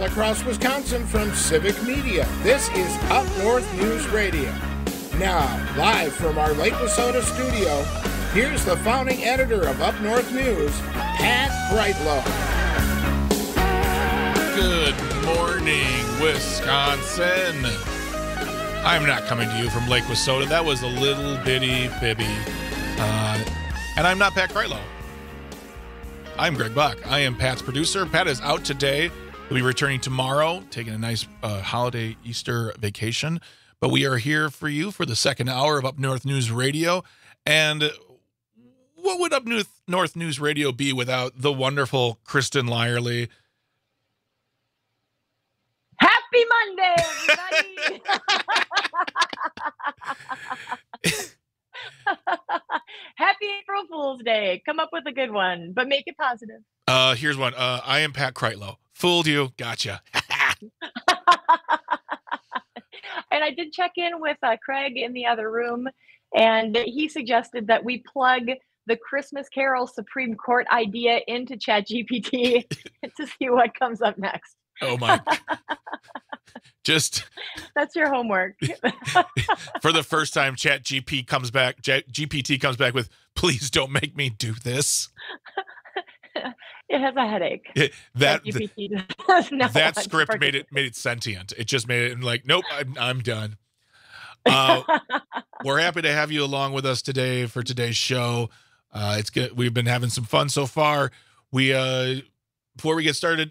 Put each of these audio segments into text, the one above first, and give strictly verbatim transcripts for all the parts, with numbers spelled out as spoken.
across Wisconsin from Civic Media. This is Up North News Radio. Now, live from our Lake Wissota studio, here's the founding editor of Up North News, Pat Brightlow. Good morning, Wisconsin. I'm not coming to you from Lake Wissota. That was a little bitty fibby. Uh, and I'm not Pat Brightlow. I'm Greg Buck. I am Pat's producer. Pat is out today. He'll be returning tomorrow, taking a nice uh, holiday Easter vacation. But we are here for you for the second hour of Up North News Radio. And what would Up North, North News Radio be without the wonderful Kristen Lyerly? Happy Monday, everybody! Happy April Fool's Day. Come up with a good one, but make it positive. Uh, here's one. Uh, I am Pat Brightlow. Fooled you. Gotcha. And I did check in with uh, Craig in the other room, and he suggested that we plug the Christmas Carol Supreme Court idea into ChatGPT to see what comes up next. Oh my. Just that's your homework. For the first time, Chat G P comes back, G P T comes back with, please don't make me do this. It has a headache. It, that that, that script made it made it sentient. It just made it and like, nope, I'm I'm done. Uh, we're happy to have you along with us today for today's show. Uh, it's good. We've been having some fun so far. We uh, before we get started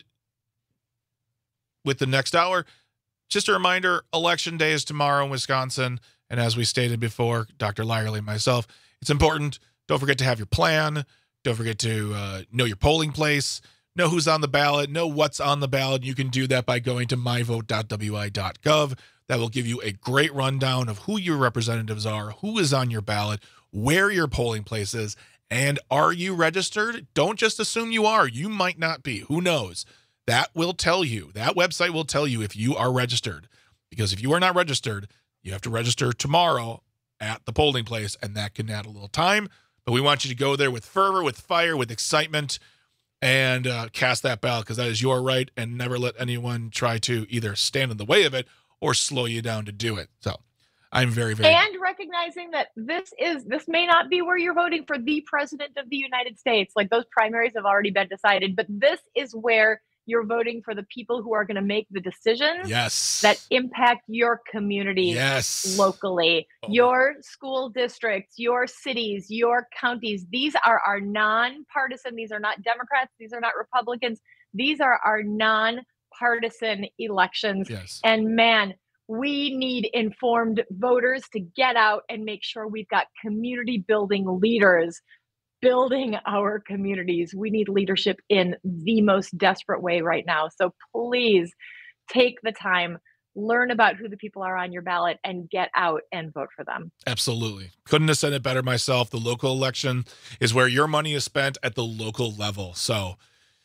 with the next hour, just a reminder, Election Day is tomorrow in Wisconsin. And as we stated before, Doctor Lyerly and myself, it's important. Don't forget to have your plan. Don't forget to uh, know your polling place, know who's on the ballot, know what's on the ballot. You can do that by going to my vote dot w i dot gov. That will give you a great rundown of who your representatives are, who is on your ballot, where your polling place is, and are you registered? Don't just assume you are. You might not be. Who knows? That will tell you. That website will tell you if you are registered. Because if you are not registered, you have to register tomorrow at the polling place, and that can add a little time. But we want you to go there with fervor, with fire, with excitement, and uh, cast that ballot, because that is your right, and never let anyone try to either stand in the way of it or slow you down to do it. So I'm very, very... And recognizing that this is, this may not be where you're voting for the president of the United States. Like, those primaries have already been decided, but this is where you're voting for the people who are going to make the decisions yes. that impact your communities yes. locally, oh. your school districts, your cities, your counties. These are our nonpartisan. These are not Democrats. These are not Republicans. These are our nonpartisan elections. Yes. And man, we need informed voters to get out and make sure we've got community building leaders building our communities. We need leadership in the most desperate way right now. So please take the time, learn about who the people are on your ballot, and get out and vote for them. Absolutely. Couldn't have said it better myself. The local election is where your money is spent at the local level. So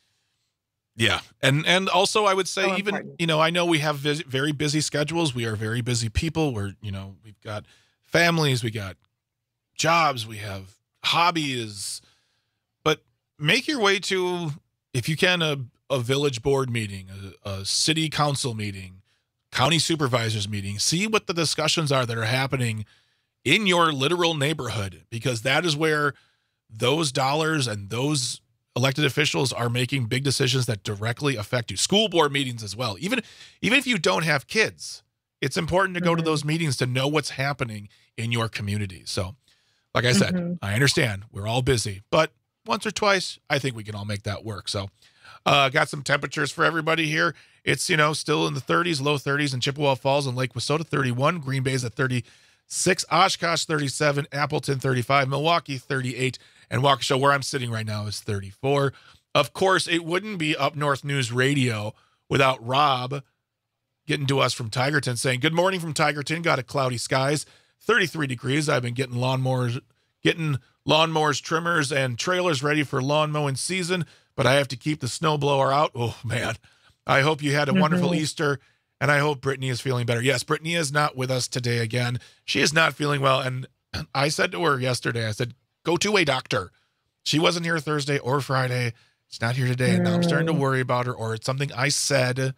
yeah. And, and also I would say so even, important. you know, I know we have vis- very busy schedules. We are very busy people. We're, you know, we've got families, we got jobs, we have hobbies, but make your way to, if you can, a, a village board meeting, a, a city council meeting, county supervisors meeting. See what the discussions are that are happening in your literal neighborhood, because that is where those dollars and those elected officials are making big decisions that directly affect you. School board meetings as well. Even, even if you don't have kids, it's important to go mm-hmm. to those meetings to know what's happening in your community. So like I said, mm-hmm. I understand we're all busy, but once or twice, I think we can all make that work. So uh, got some temperatures for everybody here. It's, you know, still in the thirties, low thirties in Chippewa Falls and Lake Wissota, thirty-one. Green Bay's at thirty-six. Oshkosh, thirty-seven. Appleton, thirty-five. Milwaukee, thirty-eight. And Waukesha, where I'm sitting right now, is thirty-four. Of course, it wouldn't be Up North News Radio without Rob getting to us from Tigerton saying, good morning from Tigerton. Got a cloudy skies. thirty-three degrees. I've been getting lawnmowers, getting lawnmowers, trimmers, and trailers ready for lawn mowing season, but I have to keep the snowblower out. Oh, man. I hope you had a mm-hmm. wonderful Easter, and I hope Brittany is feeling better. Yes, Brittany is not with us today again. She is not feeling well, and I said to her yesterday, I said, go to a doctor. She wasn't here Thursday or Friday. She's not here today, and now I'm starting to worry about her, or it's something I said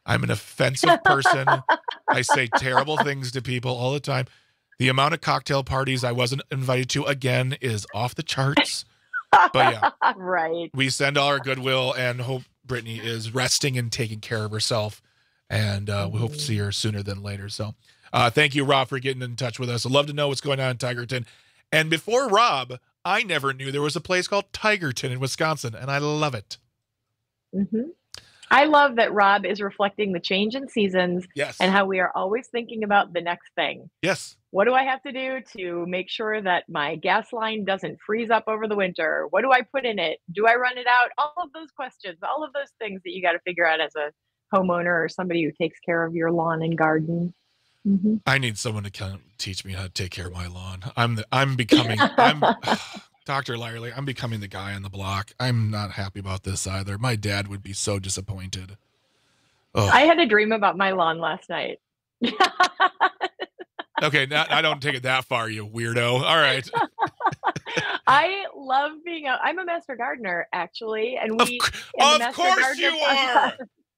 I'm an offensive person. I say terrible things to people all the time. The amount of cocktail parties I wasn't invited to again is off the charts. But yeah, right. We send all our goodwill and hope Brittany is resting and taking care of herself. And uh, we hope to see her sooner than later. So uh, thank you, Rob, for getting in touch with us. I'd love to know what's going on in Tigerton. And before Rob, I never knew there was a place called Tigerton in Wisconsin, and I love it. Mm-hmm. I love that Rob is reflecting the change in seasons yes. and how we are always thinking about the next thing. Yes. What do I have to do to make sure that my gas line doesn't freeze up over the winter? What do I put in it? Do I run it out? All of those questions, all of those things that you got to figure out as a homeowner or somebody who takes care of your lawn and garden. Mm-hmm. I need someone to come teach me how to take care of my lawn. I'm the, I'm becoming, I'm Doctor Lyerly, I'm becoming the guy on the block. I'm not happy about this either. My dad would be so disappointed. Oh. I had a dream about my lawn last night. Okay, now, I don't take it that far, you weirdo. All right. I love being a, I'm a master gardener, actually. And we, Of, of course you are.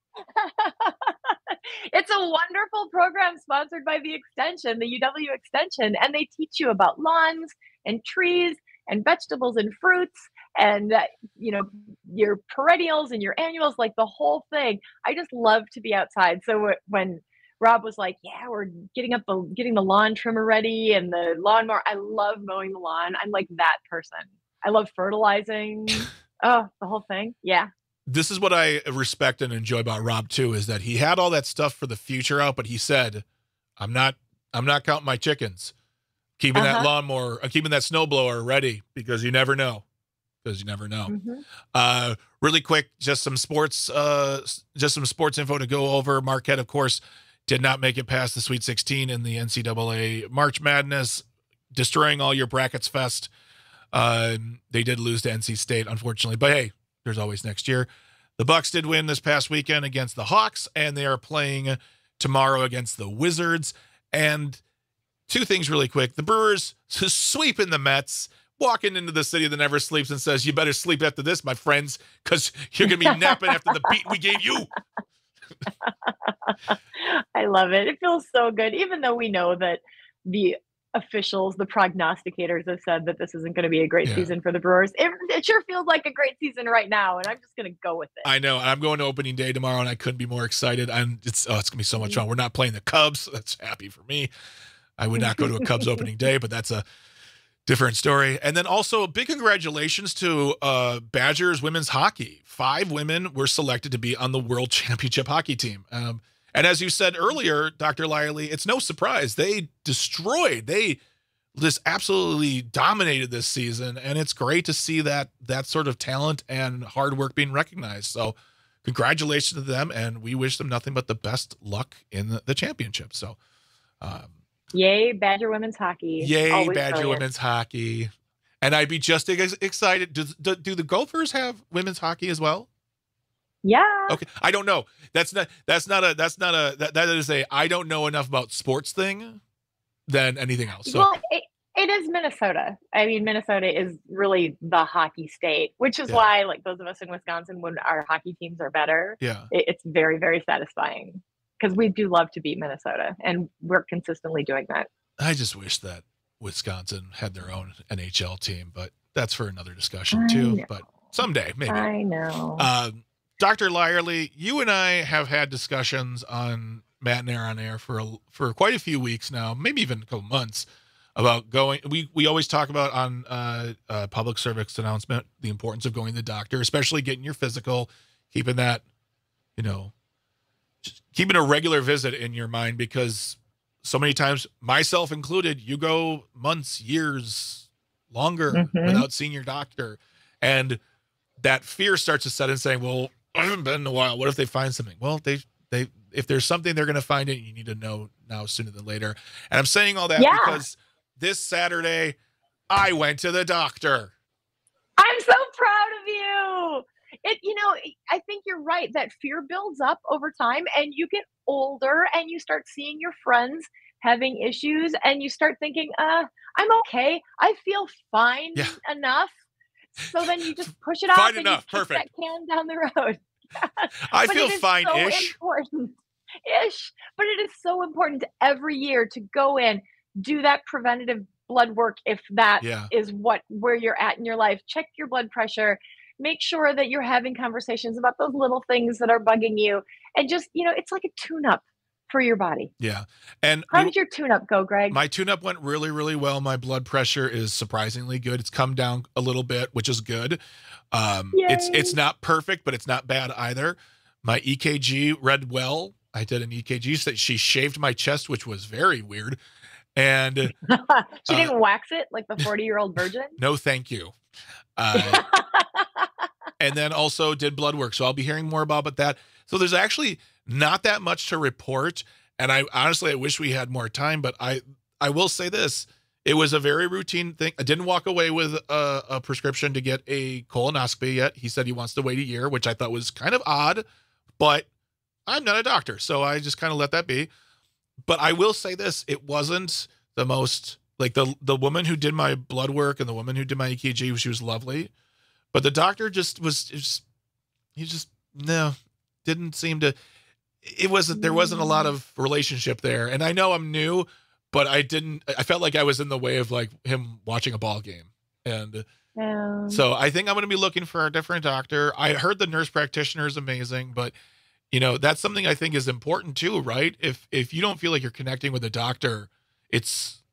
It's a wonderful program sponsored by the Extension, the U W Extension, and they teach you about lawns and trees and vegetables and fruits and, uh, you know, your perennials and your annuals, like the whole thing. I just love to be outside. So when Rob was like, yeah, we're getting up the, getting the lawn trimmer ready and the lawnmower, I love mowing the lawn. I'm like that person. I love fertilizing. Oh, the whole thing. Yeah. This is what I respect and enjoy about Rob too, is that he had all that stuff for the future out, but he said, I'm not, I'm not counting my chickens. Keeping uh-huh. that lawnmower, uh, keeping that snowblower ready because you never know. Because you never know. Mm-hmm. Uh, really quick, just some sports, uh, just some sports info to go over. Marquette, of course, did not make it past the Sweet sixteen in the N C double A March Madness, destroying all your brackets fest. Uh, they did lose to N C State, unfortunately, but hey, there's always next year. The Bucks did win this past weekend against the Hawks, and they are playing tomorrow against the Wizards. And two things really quick. The Brewers sweeping the Mets, walking into the city that never sleeps and says, you better sleep after this, my friends, because you're going to be napping after the beat we gave you. I love it. It feels so good, even though we know that the officials, the prognosticators have said that this isn't going to be a great yeah. season for the Brewers. It, it sure feels like a great season right now, and I'm just going to go with it. I know. I'm going to opening day tomorrow, and I couldn't be more excited. I'm, it's oh, it's going to be so much fun. We're not playing the Cubs. So that's happy for me. I would not go to a Cubs opening day, but that's a different story. And then also big congratulations to uh, Badgers women's hockey. Five women were selected to be on the World Championship hockey team. Um, and as you said earlier, Doctor Lyerly, it's no surprise. They destroyed, they just absolutely dominated this season. And it's great to see that that sort of talent and hard work being recognized. So congratulations to them. And we wish them nothing but the best luck in the, the championship. So, um, yay, Badger women's hockey. Yay, Always Badger brilliant. Women's hockey. And I'd be just ex- excited. Do, do, do the Gophers have women's hockey as well? Yeah. Okay. I don't know. That's not, that's not a, that's not a, that, that is a, I don't know enough about sports thing than anything else. So. Well, it, it is Minnesota. I mean, Minnesota is really the hockey state, which is yeah. why, like those of us in Wisconsin, when our hockey teams are better, yeah, it, it's very, very satisfying. Because we do love to beat Minnesota, and we're consistently doing that. I just wish that Wisconsin had their own N H L team, but that's for another discussion too. But someday, maybe. I know. Uh, Doctor Lyerly, you and I have had discussions on Matt and Air on Air for a, for quite a few weeks now, maybe even a couple months, about going. We we always talk about on uh, uh, public service announcement the importance of going to the doctor, especially getting your physical, keeping that, you know. Keeping a regular visit in your mind, because so many times, myself included, you go months, years longer mm-hmm. without seeing your doctor. And that fear starts to set in saying, well, I haven't been in a while. What if they find something? Well, they, they, if there's something they're going to find it, you need to know now sooner than later. And I'm saying all that yeah. because this Saturday I went to the doctor. I'm so proud of you. It, you know, I think you're right. That fear builds up over time, and you get older and you start seeing your friends having issues, and you start thinking, uh, I'm okay. I feel fine yeah. enough. So then you just push it off fine and enough. you kick Perfect. that can down the road. I but feel it is fine-ish. So important. Ish, but it is so important every year to go in, do that preventative blood work if that Yeah. is what where you're at in your life. Check your blood pressure. Make sure that you're having conversations about those little things that are bugging you, and just, you know, it's like a tune-up for your body. Yeah. And How we, did your tune-up go, Greg? my tune-up went really, really well. My blood pressure is surprisingly good. It's come down a little bit, which is good. Um, it's Yay. it's not perfect, but it's not bad either. My E K G read well. I did an E K G. She shaved my chest, which was very weird. And she uh, didn't wax it like the forty-year-old virgin? No, thank you. Uh, and then also did blood work. So I'll be hearing more about that. So there's actually not that much to report. And I honestly, I wish we had more time, but I, I will say this. It was a very routine thing. I didn't walk away with a, a prescription to get a colonoscopy yet. He said he wants to wait a year, which I thought was kind of odd, but I'm not a doctor. So I just kind of let that be. But I will say this. It wasn't the most, like the, the woman who did my blood work and the woman who did my E K G, she was lovely. But the doctor just was, just, he just, no, didn't seem to, it wasn't, there wasn't a lot of relationship there. And I know I'm new, but I didn't, I felt like I was in the way of like him watching a ball game. And um, so I think I'm going to be looking for a different doctor. I heard the nurse practitioner is amazing, but you know, that's something I think is important too, right? If, if you don't feel like you're connecting with a doctor, it's,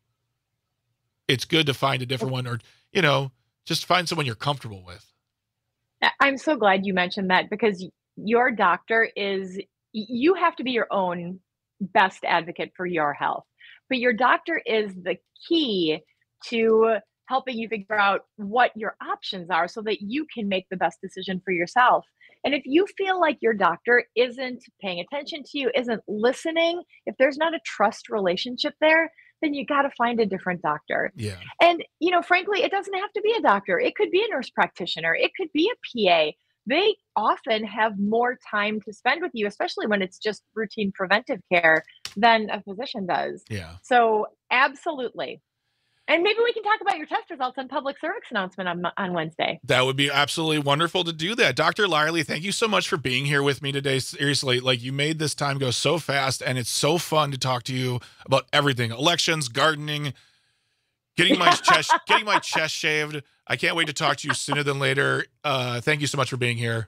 it's good to find a different one, or, you know, just find someone you're comfortable with. I'm so glad you mentioned that, because your doctor is, you have to be your own best advocate for your health, but your doctor is the key to helping you figure out what your options are so that you can make the best decision for yourself. And if you feel like your doctor isn't paying attention to you, isn't listening, if there's not a trust relationship there, then you got to find a different doctor. Yeah. And, you know, frankly, it doesn't have to be a doctor. It could be a nurse practitioner. It could be a P A. They often have more time to spend with you, especially when it's just routine preventive care, than a physician does. Yeah. So absolutely. And maybe we can talk about your test results on public service announcement on, on Wednesday. That would be absolutely wonderful to do that. Doctor Lyerly, thank you so much for being here with me today. Seriously, like, you made this time go so fast, and it's so fun to talk to you about everything: elections, gardening, getting my chest, getting my chest shaved. I can't wait to talk to you sooner than later. Uh, thank you so much for being here.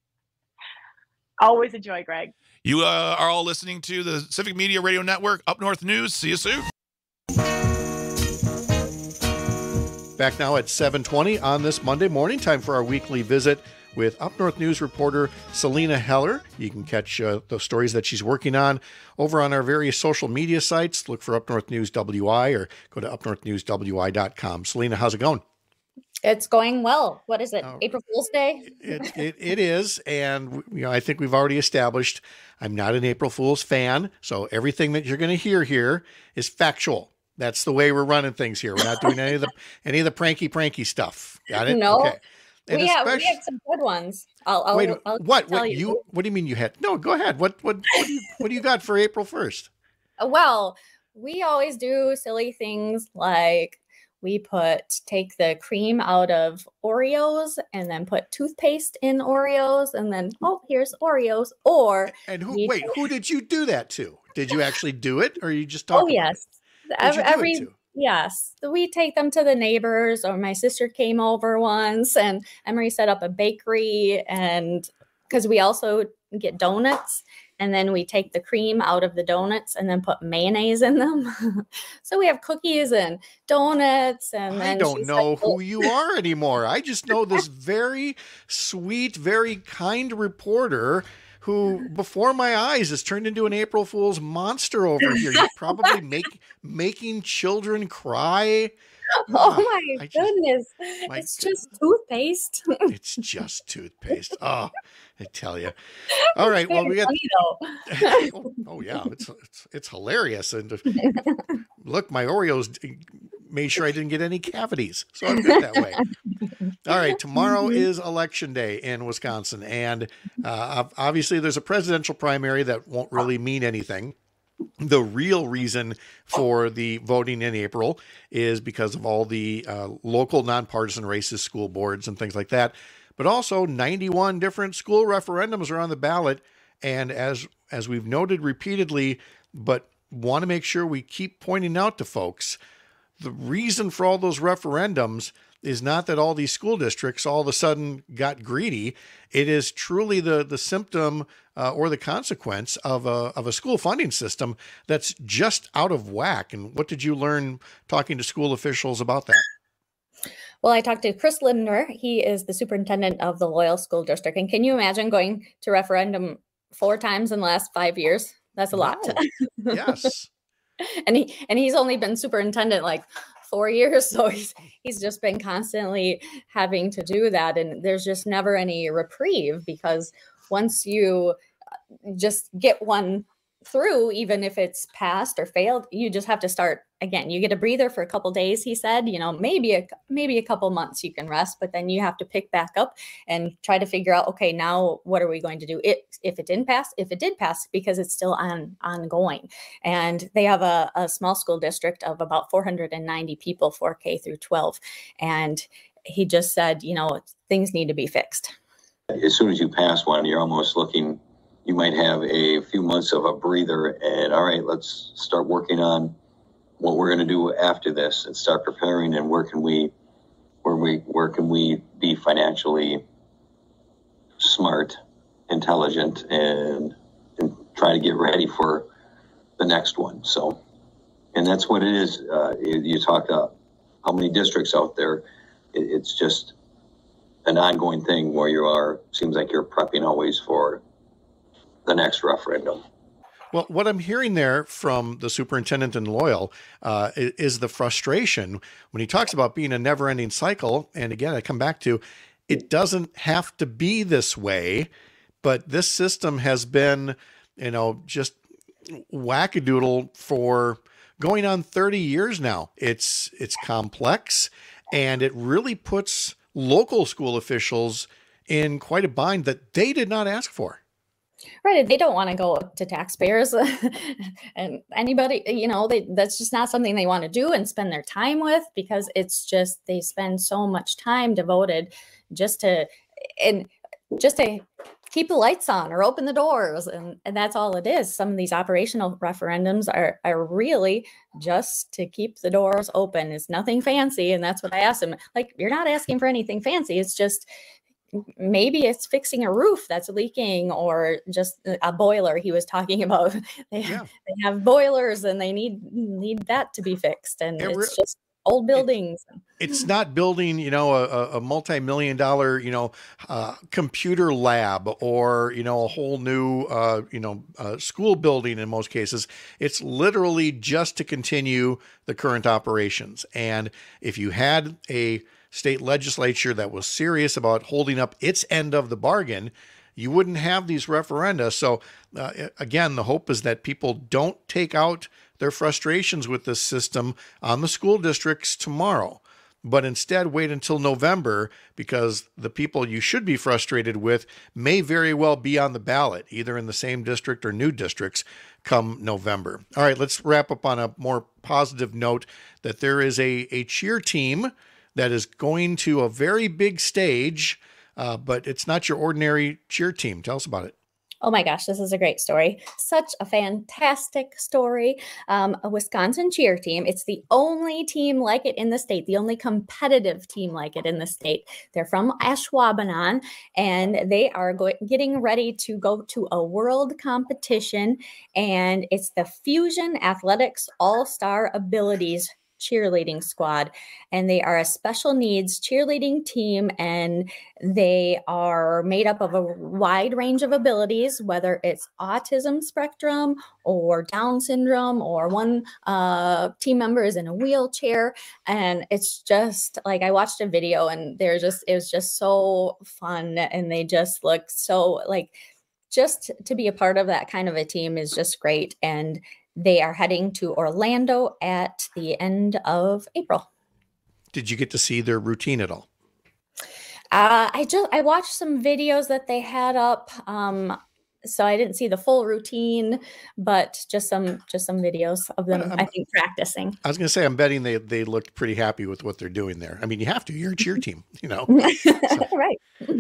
Always a joy, Greg. You uh, are all listening to the Civic Media Radio Network, Up North News. See you soon. Back now at seven twenty on this Monday morning, time for our weekly visit with Up North News reporter Selena Heller. You can catch uh, the stories that she's working on over on our various social media sites. Look for Up North News W I or go to up north news w i dot com. Selena, how's it going? It's going well. What is it? Oh, April Fool's Day? It, it, it is. And you know, I think we've already established I'm not an April Fool's fan. So everything that you're going to hear here is factual. That's the way we're running things here. We're not doing any of the any of the pranky pranky stuff. Got it? No. Okay. And we have, we have some good ones. I'll, I'll, wait, I'll what? tell What you. you? What do you mean you had? No, go ahead. What? What? What do you? What do you got for April first? Well, we always do silly things like we put take the cream out of Oreos and then put toothpaste in Oreos and then oh here's Oreos. Or and who? we, Wait, who did you do that to? Did you actually do it, or are you just talking? Oh yes, Who'd you do every. it to? Yes, we take them to the neighbors, or my sister came over once and Emery set up a bakery, and because we also get donuts, and then we take the cream out of the donuts and then put mayonnaise in them. So we have cookies and donuts. And then I don't she's know like, who you are anymore. I just know this very sweet, very kind reporter who, before my eyes, has turned into an April Fool's monster over here. You're probably make, making children cry. Oh my I just- goodness. my It's goodness. just toothpaste. It's just toothpaste. Oh, I tell you. All right. Well, we got. Funny, oh, oh, yeah, it's, it's it's hilarious. And look, my Oreos made sure I didn't get any cavities, so I'm good that way. All right, tomorrow is election day in Wisconsin, and uh, obviously there's a presidential primary that won't really mean anything. The real reason for the voting in April is because of all the uh, local nonpartisan races, school boards, and things like that. but also ninety-one different school referendums are on the ballot. And as, as we've noted repeatedly, but want to make sure we keep pointing out to folks, the reason for all those referendums is not that all these school districts all of a sudden got greedy. It is truly the, the symptom uh, or the consequence of a, of a school funding system that's just out of whack. And what did you learn talking to school officials about that? Well, I talked to Chris Lindner. He is the superintendent of the Loyal School District. And can you imagine going to referendum four times in the last five years? That's a lot. No. Yes. and he and he's only been superintendent like four years. So he's he's just been constantly having to do that. And there's just never any reprieve, because once you just get one through, even if it's passed or failed, you just have to start again. You get a breather for a couple days, he said, you know, maybe a maybe a couple months you can rest, but then you have to pick back up and try to figure out, okay, now what are we going to do if, if it didn't pass, if it did pass, because it's still on ongoing. And they have a, a small school district of about four hundred ninety people for K through twelve. And he just said, you know, things need to be fixed. As soon as you pass one, you're almost looking, you might have a few months of a breather, and all right, let's start working on what we're going to do after this and start preparing, and where can we, where we, where can we be financially smart, intelligent, and, and try to get ready for the next one. So, and that's what it is. Uh, you, you talk about how many districts out there. It, it's just an ongoing thing where you are, seems like you're prepping always for the next referendum. Well, what I'm hearing there from the superintendent in Loyal uh, is the frustration when he talks about being a never-ending cycle. And again, I come back to, it doesn't have to be this way, but this system has been, you know, just wackadoodle for going on thirty years now. It's, it's complex, and it really puts local school officials in quite a bind that they did not ask for. Right. They don't want to go to taxpayers and anybody, you know, they, that's just not something they want to do and spend their time with, because it's just, they spend so much time devoted just to, and just to keep the lights on or open the doors. And, and that's all it is. Some of these operational referendums are, are really just to keep the doors open. It's nothing fancy. And that's what I asked them. Like, you're not asking for anything fancy. It's just, maybe it's fixing a roof that's leaking, or just a boiler he was talking about. They, yeah. they have boilers and they need need that to be fixed. And it it's just old buildings. It, it's not building, you know, a, a multi-million dollar, you know, uh, computer lab, or, you know, a whole new, uh, you know, uh, school building in most cases. It's literally just to continue the current operations. And if you had a state legislature that was serious about holding up its end of the bargain, you wouldn't have these referenda. So uh, again, the hope is that people don't take out their frustrations with this system on the school districts tomorrow, but instead wait until November, because the people you should be frustrated with may very well be on the ballot, either in the same district or new districts come November. All right, let's wrap up on a more positive note that there is a, a cheer team that is going to a very big stage, uh, but it's not your ordinary cheer team. Tell us about it. Oh my gosh, this is a great story. Such a fantastic story. Um, a Wisconsin cheer team. It's the only team like it in the state, the only competitive team like it in the state. They're from Ashwaubenon, and they are go- getting ready to go to a world competition, and it's the Fusion Athletics All-Star Abilities cheerleading squad, and they are a special needs cheerleading team, and they are made up of a wide range of abilities, whether it's autism spectrum or Down syndrome, or one uh, team member is in a wheelchair. And it's just like, I watched a video, and they're just, it was just so fun, and they just look so like, just to be a part of that kind of a team is just great. And they are heading to Orlando at the end of April. Did you get to see their routine at all? Uh, I just I watched some videos that they had up. Um, so I didn't see the full routine, but just some just some videos of them, I think, practicing. I was going to say, I'm betting they they looked pretty happy with what they're doing there. I mean, you have to. You're a cheer team, you know. So, right.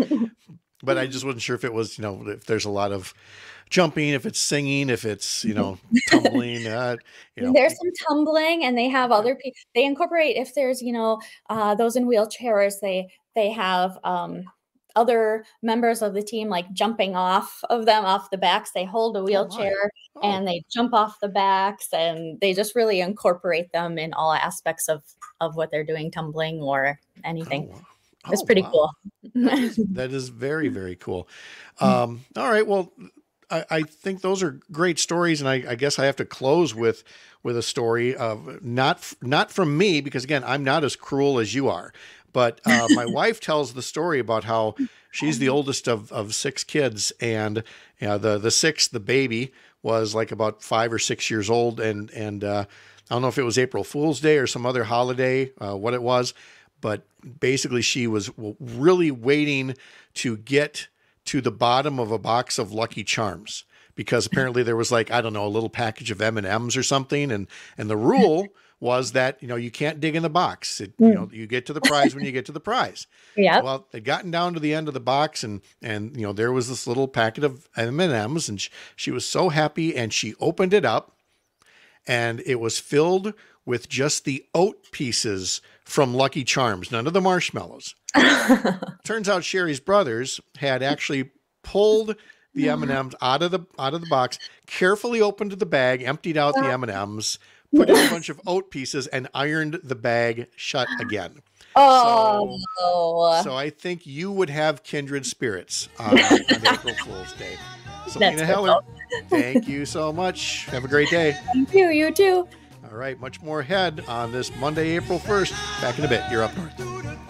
But I just wasn't sure if it was, you know, if there's a lot of jumping, if it's singing, if it's, you know, tumbling. Uh, you know. There's some tumbling, and they have other people. They incorporate, if there's, you know, uh, those in wheelchairs, they they have um, other members of the team like jumping off of them, off the backs. They hold a wheelchair oh, oh. and they jump off the backs, and they just really incorporate them in all aspects of of what they're doing, tumbling or anything. Oh, wow. Oh, it's pretty wow. cool. that, is, that is very, very cool. Um, all right. Well, I, I think those are great stories. And I, I guess I have to close with, with a story of not, not from me, because again, I'm not as cruel as you are, but uh, my wife tells the story about how she's the oldest of, of six kids. And you know, the, the sixth, the baby, was like about five or six years old. And, and uh, I don't know if it was April Fool's Day or some other holiday, uh, what it was. But basically, she was really waiting to get to the bottom of a box of Lucky Charms, because apparently there was like, I don't know, a little package of M and M's or something. And, and the rule was that, you know, you can't dig in the box. It, you know, you get to the prize when you get to the prize. Yeah. Well, they'd gotten down to the end of the box, and, and, you know, there was this little packet of M and M's, and she, she was so happy, and she opened it up, and it was filled with just the oat pieces from Lucky Charms, none of the marshmallows. Turns out Sherry's brothers had actually pulled the M and M's out of the out of the box, carefully opened the bag, emptied out the M and M's, put in a bunch of oat pieces, and ironed the bag shut again. Oh, so, so I think you would have kindred spirits on, on April Fool's Day. Selena Heller, thank you so much. Have a great day. Thank you. You too. All right, much more ahead on this Monday, April first. Back in a bit. You're Up North.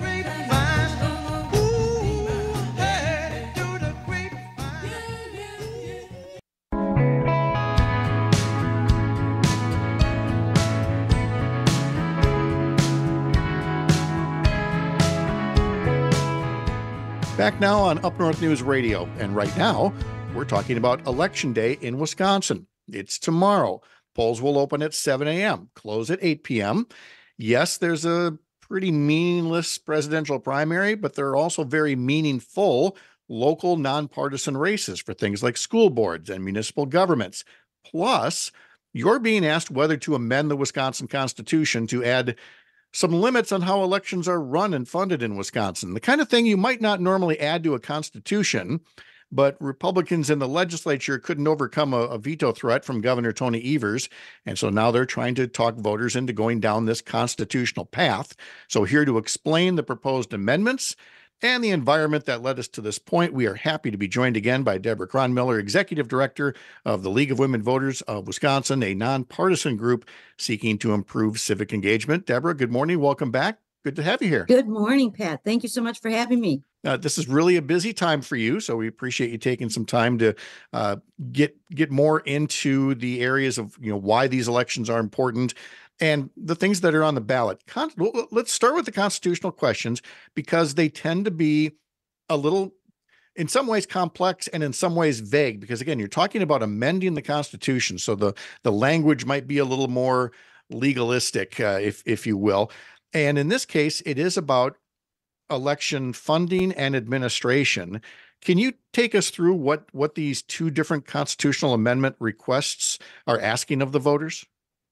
Back now on Up North News Radio. And right now, we're talking about Election Day in Wisconsin. It's tomorrow. Polls will open at seven a.m., close at eight p.m. Yes, there's a pretty meaningless presidential primary, but there are also very meaningful local nonpartisan races for things like school boards and municipal governments. Plus, you're being asked whether to amend the Wisconsin Constitution to add some limits on how elections are run and funded in Wisconsin, the kind of thing you might not normally add to a constitution. But Republicans in the legislature couldn't overcome a, a veto threat from Governor Tony Evers. And so now they're trying to talk voters into going down this constitutional path. So here to explain the proposed amendments and the environment that led us to this point, we are happy to be joined again by Deborah Cronmiller, Executive Director of the League of Women Voters of Wisconsin, a nonpartisan group seeking to improve civic engagement. Deborah, good morning. Welcome back. Good to have you here. Good morning, Pat. Thank you so much for having me. Uh, this is really a busy time for you, so we appreciate you taking some time to uh, get get more into the areas of, you know, why these elections are important and the things that are on the ballot. Con- let's start with the constitutional questions, because they tend to be a little, in some ways, complex and in some ways vague. Because again, you're talking about amending the Constitution, so the the language might be a little more legalistic, uh, if if you will. And in this case, it is about election funding and administration. Can you take us through what, what these two different constitutional amendment requests are asking of the voters?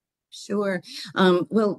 Sure. Um, well,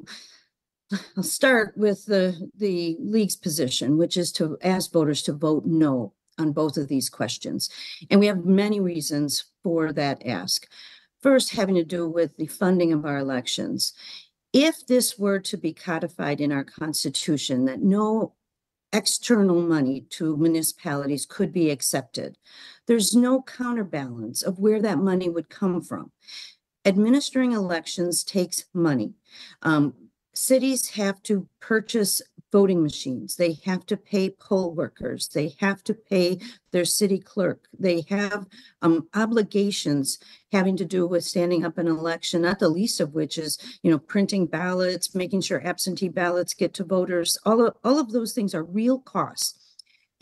I'll start with the, the League's position, which is to ask voters to vote no on both of these questions. And we have many reasons for that ask. First, having to do with the funding of our elections. If this were to be codified in our Constitution, that no external money to municipalities could be accepted, there's no counterbalance of where that money would come from. Administering elections takes money. Um, cities have to purchase voting machines. They have to pay poll workers. They have to pay their city clerk. They have um, obligations having to do with standing up an election, not the least of which is, you know, printing ballots, making sure absentee ballots get to voters. All of, all of those things are real costs.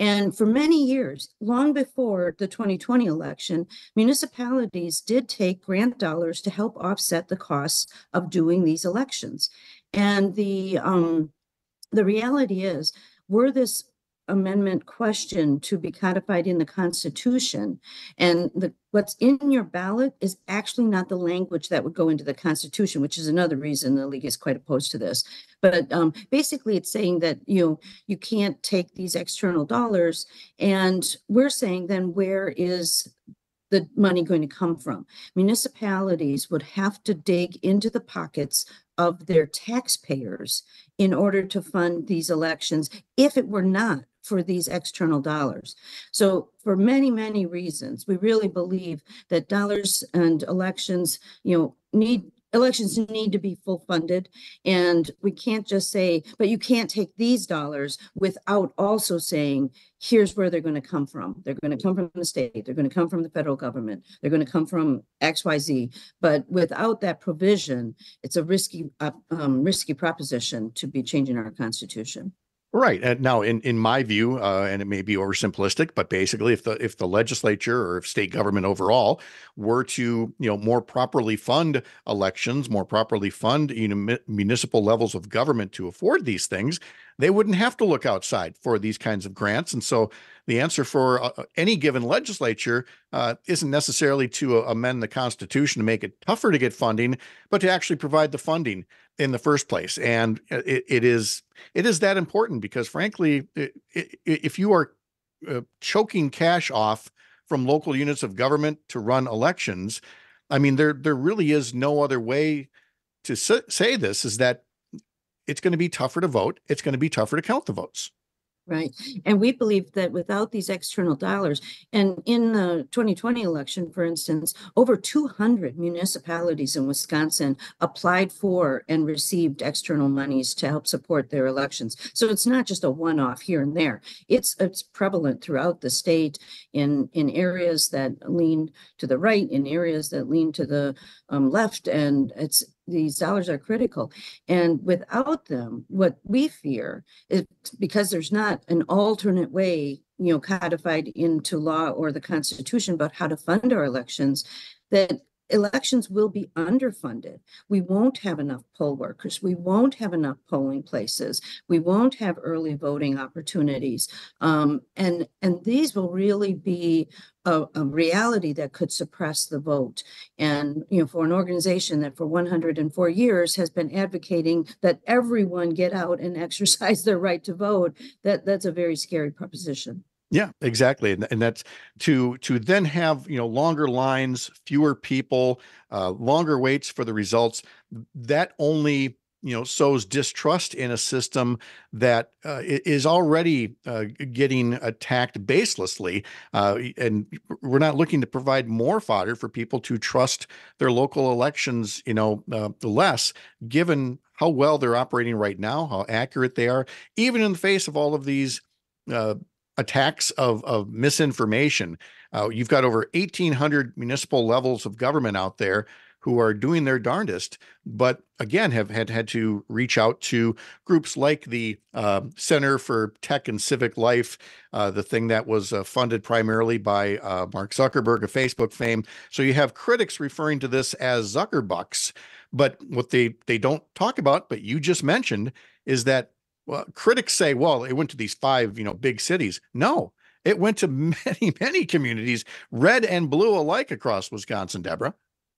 And for many years, long before the twenty twenty election, municipalities did take grant dollars to help offset the costs of doing these elections. And the um, the reality is, were this amendment question to be codified in the Constitution, and the what's in your ballot is actually not the language that would go into the Constitution, which is another reason the League is quite opposed to this. But um, basically, it's saying that you know you can't take these external dollars, and we're saying then where is the money going to come from? Municipalities would have to dig into the pockets of their taxpayers in order to fund these elections if it were not for these external dollars. So for many, many reasons, we really believe that dollars and elections, you know, need elections need to be full funded. And we can't just say, but you can't take these dollars without also saying, here's where they're going to come from. They're going to come from the state. They're going to come from the federal government. They're going to come from X Y Z. But without that provision, it's a risky, uh, um, risky proposition to be changing our Constitution. Right. And now, in, in my view, uh, and it may be oversimplistic, but basically, if the if the legislature or if state government overall were to, you know, more properly fund elections, more properly fund, you know, municipal levels of government to afford these things, they wouldn't have to look outside for these kinds of grants. And so the answer for uh, any given legislature uh, isn't necessarily to uh, amend the Constitution to make it tougher to get funding, but to actually provide the funding in the first place. And it, it is it is that important because, frankly, it, it, if you are uh, choking cash off from local units of government to run elections, I mean, there there really is no other way to say this, is that it's going to be tougher to vote. It's going to be tougher to count the votes. Right. And we believe that without these external dollars, and in the twenty twenty election, for instance, over two hundred municipalities in Wisconsin applied for and received external monies to help support their elections. So it's not just a one-off here and there. It's it's prevalent throughout the state in, in areas that lean to the right, in areas that lean to the um, left, and it's these dollars are critical. And without them, what we fear is, because there's not an alternate way, you know, codified into law or the Constitution about how to fund our elections, that elections will be underfunded. We won't have enough poll workers. We won't have enough polling places. We won't have early voting opportunities. Um, and, and these will really be a, a reality that could suppress the vote. And, you know, for an organization that for one hundred four years has been advocating that everyone get out and exercise their right to vote, that, that's a very scary proposition. Yeah, exactly. And, and that's to to then have, you know, longer lines, fewer people, uh, longer waits for the results. That only, you know, sows distrust in a system that uh, is already uh, getting attacked baselessly. Uh, and we're not looking to provide more fodder for people to trust their local elections, you know, uh, less, given how well they're operating right now, how accurate they are, even in the face of all of these uh, attacks of, of misinformation. Uh, you've got over eighteen hundred municipal levels of government out there who are doing their darndest, but again, have had, had to reach out to groups like the uh, Center for Tech and Civic Life, uh, the thing that was uh, funded primarily by uh, Mark Zuckerberg of Facebook fame. So you have critics referring to this as Zuckerbucks, but what they, they don't talk about, but you just mentioned, is that well, critics say, well, it went to these five, you know, big cities. No, it went to many, many communities, red and blue alike across Wisconsin, Deborah.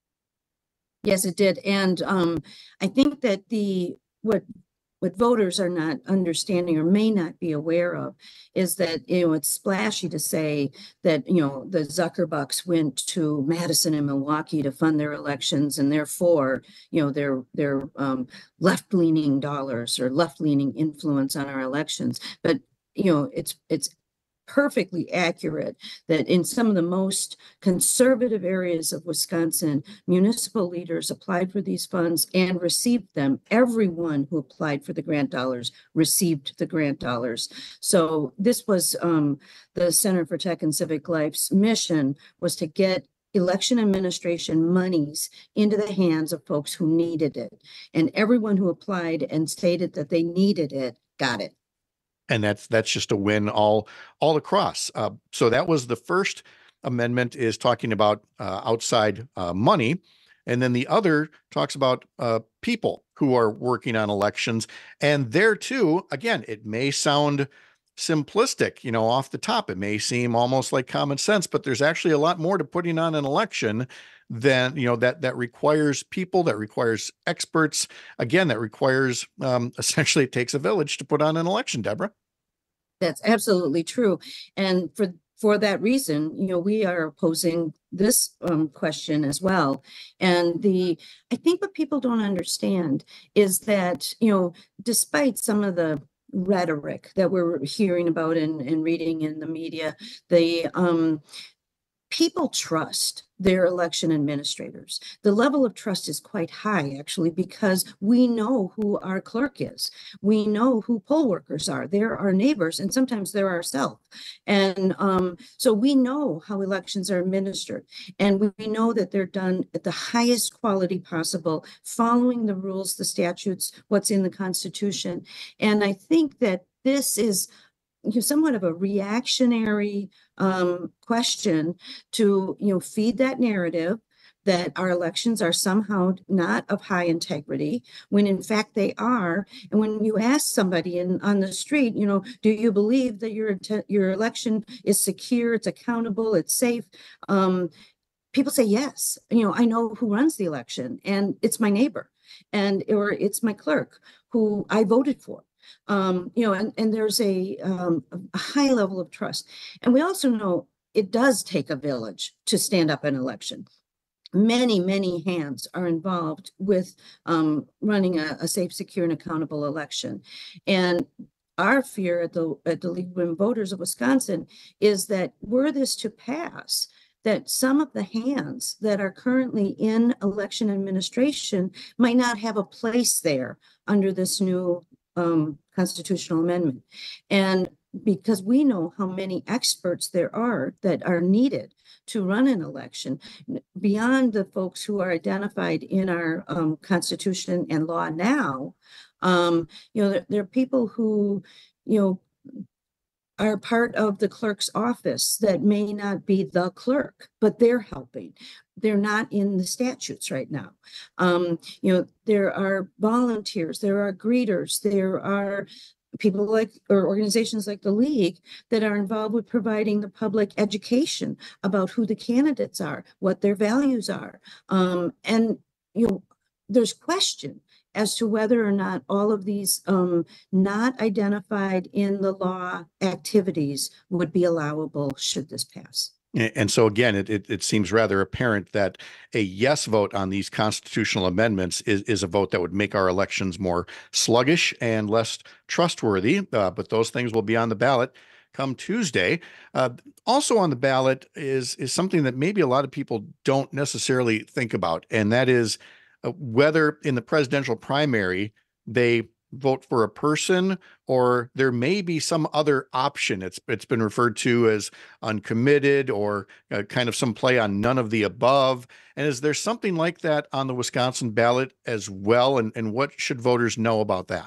Yes, it did. And um, I think that the what what voters are not understanding or may not be aware of is that, you know, it's splashy to say that, you know, the Zuckerbucks went to Madison and Milwaukee to fund their elections, and therefore, you know, their their um, left-leaning dollars or left-leaning influence on our elections. But, you know, it's it's perfectly accurate that in some of the most conservative areas of Wisconsin, municipal leaders applied for these funds and received them. Everyone who applied for the grant dollars received the grant dollars. So this was um, the Center for Tech and Civic Life's mission, was to get election administration monies into the hands of folks who needed it. And everyone who applied and stated that they needed it got it. and that's that's just a win all all across. Uh, so that was the first amendment, is talking about uh, outside uh, money, and then the other talks about uh, people who are working on elections. And there too, again, it may sound simplistic, you know, off the top. It may seem almost like common sense, but there's actually a lot more to putting on an election than, you know, that that requires people, that requires experts. Again, that requires um, essentially it takes a village to put on an election, Deborah. That's absolutely true. And for for that reason, you know, we are opposing this um, question as well. And the I think what people don't understand is that, you know, despite some of the rhetoric that we're hearing about and, and reading in the media, the um, people trust their election administrators. The level of trust is quite high, actually, because we know who our clerk is. We know who poll workers are. They're our neighbors, and sometimes they're ourselves. And um, so we know how elections are administered. And we, we know that they're done at the highest quality possible, following the rules, the statutes, what's in the Constitution. And I think that this is you know, somewhat of a reactionary um, question to, you know, feed that narrative that our elections are somehow not of high integrity, when in fact they are. And when you ask somebody in, on the street, you know, do you believe that your, your election is secure, it's accountable, it's safe? Um, people say yes. You know, I know who runs the election, and it's my neighbor, and or it's my clerk who I voted for. Um, you know, and, and there's a, um, a high level of trust. And we also know it does take a village to stand up an election. Many, many hands are involved with um, running a, a safe, secure, and accountable election. And our fear at the, at the League of Women Voters of Wisconsin is that were this to pass, that some of the hands that are currently in election administration might not have a place there under this new um, constitutional amendment. And because we know how many experts there are that are needed to run an election, beyond the folks who are identified in our um, Constitution and law now, um, you know, there, there are people who, you know, are part of the clerk's office that may not be the clerk, but they're helping. They're not in the statutes right now. Um, you know, there are volunteers, there are greeters, there are people like, or organizations like the League that are involved with providing the public education about who the candidates are, what their values are. Um, and, you know, there's question as to whether or not all of these um, not identified in the law activities would be allowable should this pass. And so again, it, it, it seems rather apparent that a yes vote on these constitutional amendments is, is a vote that would make our elections more sluggish and less trustworthy. Uh, but those things will be on the ballot come Tuesday. Uh, also on the ballot is, is something that maybe a lot of people don't necessarily think about, and that is uh, whether in the presidential primary they vote for a person, or there may be some other option. It's it's been referred to as uncommitted, or uh, kind of some play on none of the above. And is there something like that on the Wisconsin ballot as well? And, and what should voters know about that?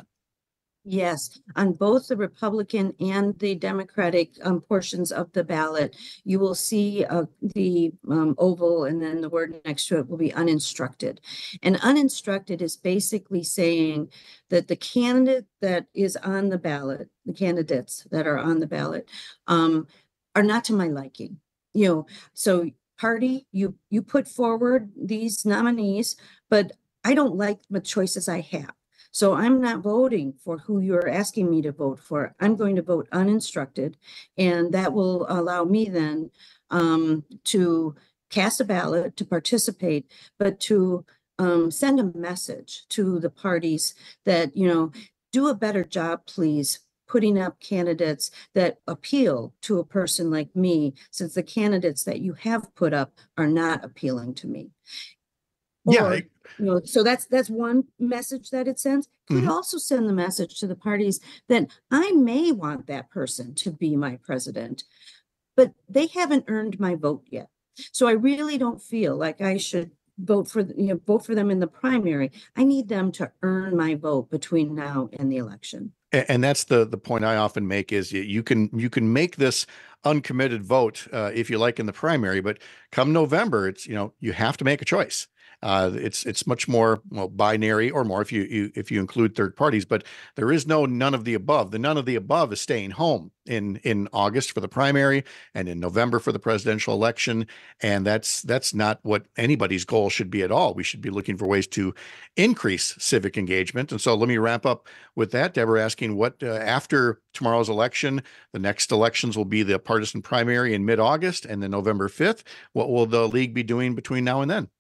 Yes, on both the Republican and the Democratic um, portions of the ballot, you will see uh, the um, oval, and then the word next to it will be uninstructed. And uninstructed is basically saying that the candidate that is on the ballot, the candidates that are on the ballot, um, are not to my liking. You know, so party, you you put forward these nominees, but I don't like the choices I have. So I'm not voting for who you're asking me to vote for. I'm going to vote uninstructed, and that will allow me then um, to cast a ballot, to participate, but to um, send a message to the parties that, you know, do a better job, please, putting up candidates that appeal to a person like me, since the candidates that you have put up are not appealing to me. Yeah. Or, I, you know, so that's that's one message that it sends. It could Mhm. also send the message to the parties that I may want that person to be my president, but they haven't earned my vote yet. So I really don't feel like I should vote for, you know, vote for them in the primary. I need them to earn my vote between now and the election. And that's the the point I often make is you can you can make this uncommitted vote uh, if you like in the primary, but come November, it's, you know, you have to make a choice. Uh, it's it's much more, well, binary or more if you, you if you include third parties, but there is no none of the above. The none of the above is staying home in in August for the primary and in November for the presidential election, and that's that's not what anybody's goal should be at all. We should be looking for ways to increase civic engagement. And so let me wrap up with that. Deborah asking what uh, after tomorrow's election, the next elections will be the partisan primary in mid-August and then November fifth. What will the league be doing between now and then?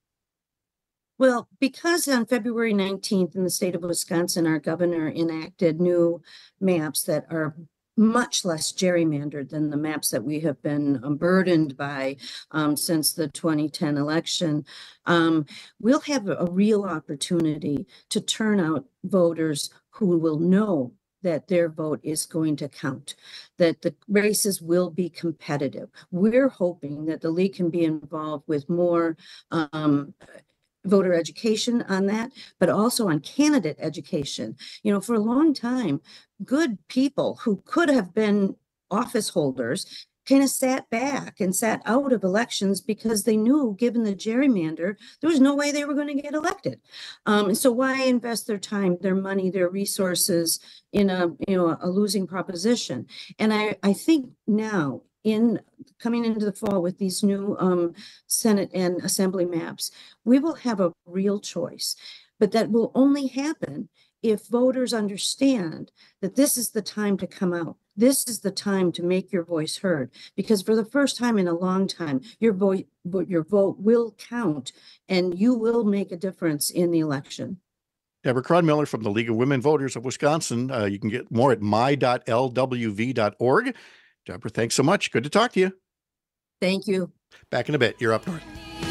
Well, because on February nineteenth in the state of Wisconsin, our governor enacted new maps that are much less gerrymandered than the maps that we have been um, burdened by um, since the twenty ten election, um, we'll have a, a real opportunity to turn out voters who will know that their vote is going to count, that the races will be competitive. We're hoping that the league can be involved with more um, voter education on that, but also on candidate education. You know, for a long time, good people who could have been office holders kind of sat back and sat out of elections because they knew, given the gerrymander, there was no way they were going to get elected. Um, and so why invest their time, their money, their resources in a, you know, a losing proposition? And I, I think now, in coming into the fall with these new um, Senate and Assembly maps, we will have a real choice, but that will only happen if voters understand that this is the time to come out. This is the time to make your voice heard, because for the first time in a long time, your vote, your vote will count and you will make a difference in the election. Deborah Cronmiller from the League of Women Voters of Wisconsin. Uh, you can get more at my dot l w v dot org. Deborah, thanks so much. Good to talk to you. Thank you. Back in a bit. You're up north.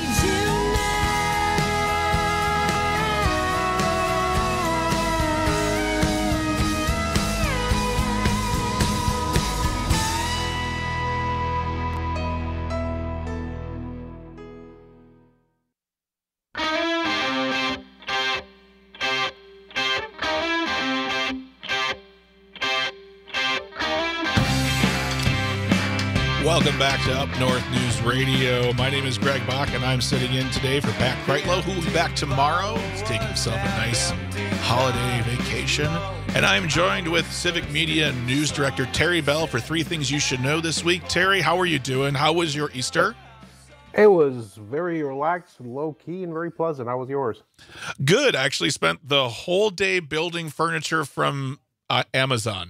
Welcome back to Up North News Radio. My name is Greg Bach, and I'm sitting in today for Pat Kreitlow, who will be back tomorrow. He's taking himself a nice holiday vacation. And I'm joined with Civic Media News Director Terry Bell for Three Things You Should Know this week. Terry, how are you doing? How was your Easter? It was very relaxed and low-key and very pleasant. How was yours? Good. I actually spent the whole day building furniture from uh, Amazon.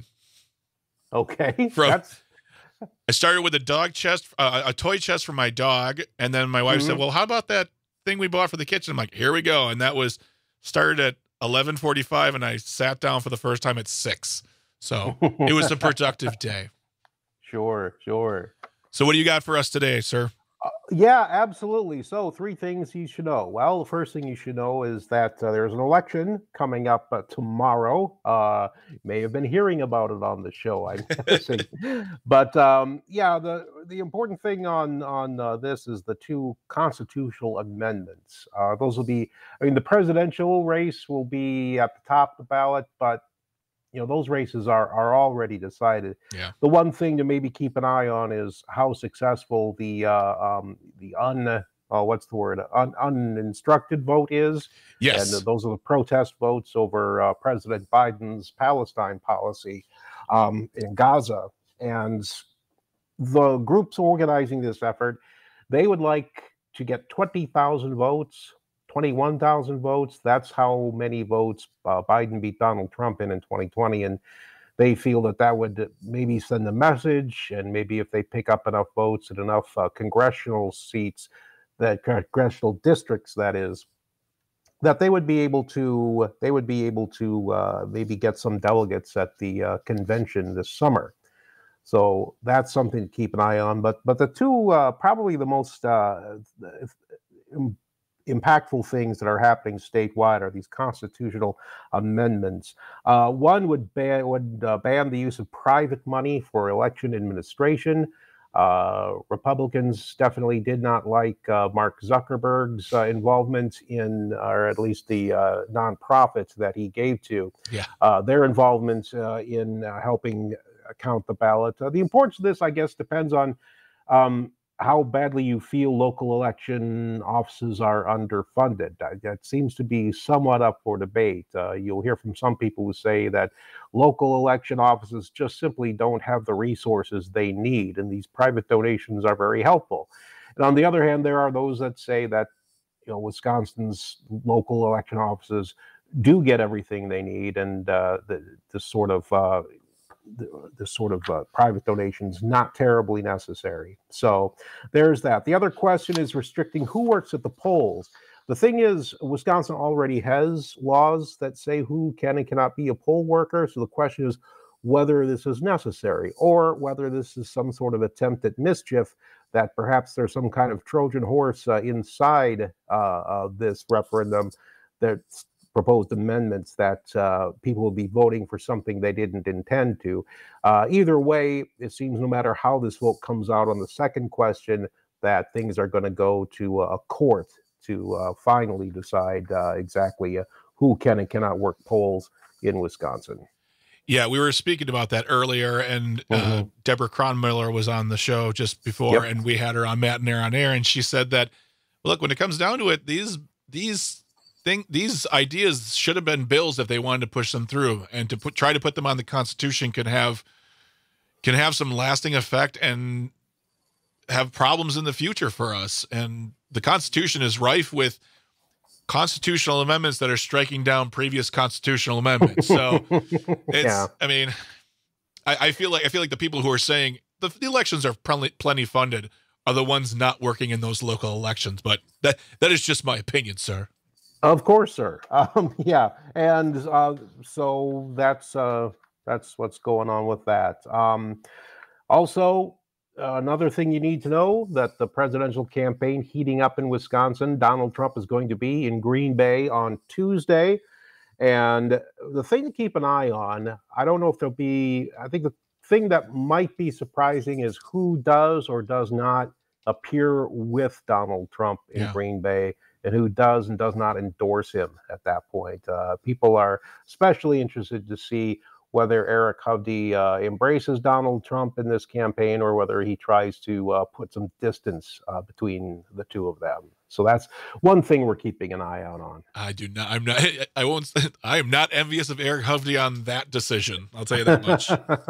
Okay. From, That's... I started with a dog chest, uh, a toy chest for my dog, and then my wife mm-hmm. said, well, how about that thing we bought for the kitchen? I'm like, here we go. And that was started at eleven forty-five, and I sat down for the first time at six. So it was a productive day. Sure, sure. So what do you got for us today, sir? Uh, yeah, absolutely. So three things you should know. Well, the first thing you should know is that uh, there's an election coming up uh, tomorrow. Uh, you may have been hearing about it on the show, I'm guessing. But um, yeah, the the important thing on on uh, this is the two constitutional amendments. Uh, those will be, I mean, the presidential race will be at the top of the ballot, but you know, those races are are already decided. Yeah. The one thing to maybe keep an eye on is how successful the uh, um, the un uh, what's the word un, uninstructed vote is. Yes. And uh, those are the protest votes over uh, President Biden's Palestine policy um, in Gaza. And the groups organizing this effort, they would like to get twenty thousand votes. twenty-one thousand votes. That's how many votes uh, Biden beat Donald Trump in in twenty twenty. And they feel that that would maybe send a message. And maybe if they pick up enough votes and enough uh, congressional seats, that congressional districts, that is, that they would be able to, they would be able to uh, maybe get some delegates at the uh, convention this summer. So that's something to keep an eye on. But, but the two, uh, probably the most uh, impactful things that are happening statewide are these constitutional amendments. Uh, one would ban would uh, ban the use of private money for election administration. Uh, Republicans definitely did not like uh, Mark Zuckerberg's uh, involvement in, or at least the uh, nonprofits that he gave to, yeah. uh, their involvement uh, in uh, helping count the ballot. Uh, the importance of this, I guess, depends on um, how badly you feel local election offices are underfunded. Uh, that seems to be somewhat up for debate. Uh, you'll hear from some people who say that local election offices just simply don't have the resources they need, and these private donations are very helpful. And on the other hand, there are those that say that, you know, Wisconsin's local election offices do get everything they need, and uh, the, the sort of uh, the, the sort of uh, private donations not terribly necessary. So there's that. The other question is restricting who works at the polls. The thing is, Wisconsin already has laws that say who can and cannot be a poll worker. So the question is whether this is necessary, or whether this is some sort of attempt at mischief, that perhaps there's some kind of Trojan horse uh, inside uh, of this referendum that's proposed amendments that uh, people will be voting for something they didn't intend to. Uh, either way, it seems no matter how this vote comes out on the second question, that things are going to go to a court to uh, finally decide uh, exactly uh, who can and cannot work polls in Wisconsin. Yeah, we were speaking about that earlier, and uh, mm-hmm. Deborah Cronmiller was on the show just before, yep. and we had her on Matt and Air on Air, and she said that, look, when it comes down to it, these these thing these ideas should have been bills if they wanted to push them through, and to put try to put them on the Constitution can have can have some lasting effect and have problems in the future for us. And the Constitution is rife with constitutional amendments that are striking down previous constitutional amendments. So it's, yeah. I mean, I, I feel like, I feel like the people who are saying the, the elections are plenty, plenty funded are the ones not working in those local elections. But that, that is just my opinion, sir. Of course, sir. Um, yeah. And uh, so that's, uh, that's what's going on with that. Um, also, Uh, another thing you need to know, that the presidential campaign heating up in Wisconsin. Donald Trump is going to be in Green Bay on Tuesday. And the thing to keep an eye on, I don't know if there'll be, I think the thing that might be surprising is who does or does not appear with Donald Trump in yeah. Green Bay, and who does and does not endorse him at that point. Uh, people are especially interested to see whether Eric Hovde uh, embraces Donald Trump in this campaign, or whether he tries to uh, put some distance uh, between the two of them. So that's one thing we're keeping an eye out on. I do not. I'm not. I won't. I am not envious of Eric Hovde on that decision. I'll tell you that much.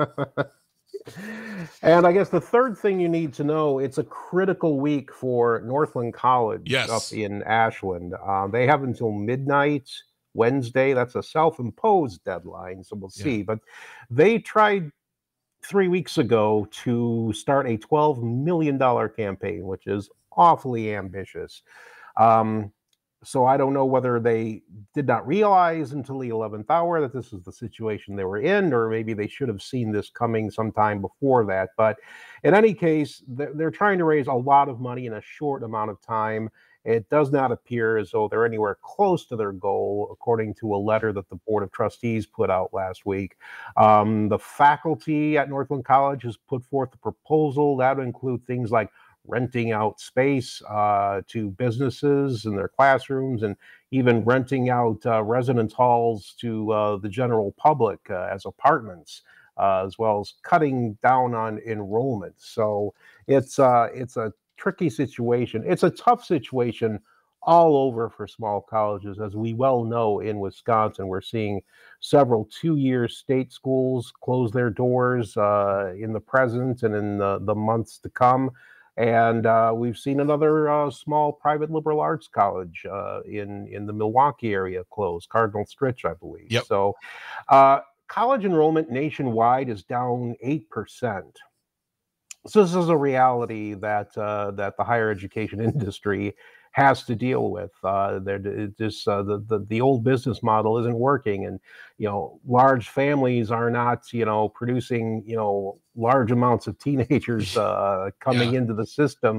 And I guess the third thing you need to know, it's a critical week for Northland College yes. up in Ashland. Uh, they have until midnight Wednesday. That's a self-imposed deadline, so we'll see. Yeah. But they tried three weeks ago to start a twelve million dollars campaign, which is awfully ambitious. Um, so I don't know whether they did not realize until the eleventh hour that this was the situation they were in, or maybe they should have seen this coming sometime before that. But in any case, they're, they're trying to raise a lot of money in a short amount of time. It does not appear as though they're anywhere close to their goal, according to a letter that the Board of Trustees put out last week. Um, the faculty at Northland College has put forth a proposal that would include things like renting out space uh, to businesses in their classrooms, and even renting out uh, residence halls to uh, the general public uh, as apartments, uh, as well as cutting down on enrollment. So it's uh, it's a tricky situation. It's a tough situation all over for small colleges. As we well know, in Wisconsin, we're seeing several two-year state schools close their doors uh, in the present and in the, the months to come. And uh, we've seen another uh, small private liberal arts college uh, in, in the Milwaukee area close, Cardinal Stritch, I believe. Yep. So uh, college enrollment nationwide is down eight percent. So this is a reality that uh, that the higher education industry has to deal with. Uh, they're just uh, the, the the old business model isn't working, and you know, large families are not you know producing you know large amounts of teenagers uh, coming yeah. into the system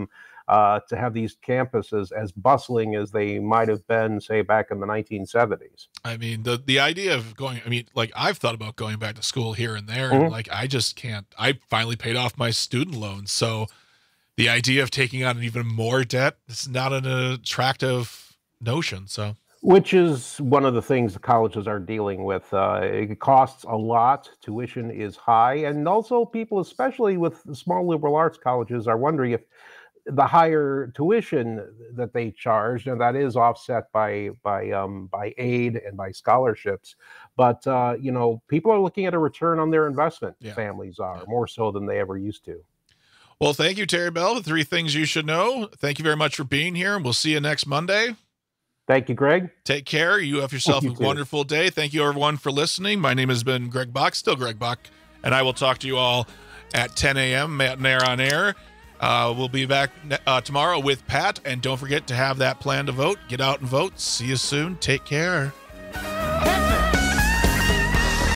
uh, to have these campuses as bustling as they might have been, say, back in the nineteen seventies. I mean, the the idea of going, I mean, like I've thought about going back to school here and there, Mhm. and like I just can't. I finally paid off my student loans, so the idea of taking on even more debt is not an attractive notion. So, Which is one of the things the colleges are dealing with. Uh, it costs a lot. Tuition is high. And also people, especially with small liberal arts colleges, are wondering if the higher tuition that they charge, and that is offset by by um, by aid and by scholarships. But, uh, you know, people are looking at a return on their investment. Yeah. Families are, Yeah. more so than they ever used to. well, thank you, Terry Bell. The three things you should know. Thank you very much for being here, and we'll see you next Monday. Thank you, Greg. Take care. You have yourself You a too. wonderful day. Thank you, everyone, for listening. My name has been Greg Buck, still Greg Buck, and I will talk to you all at ten a.m. Matt and Air on Air. Uh, we'll be back uh, tomorrow with Pat, and don't forget to have that plan to vote. Get out and vote. See you soon. Take care.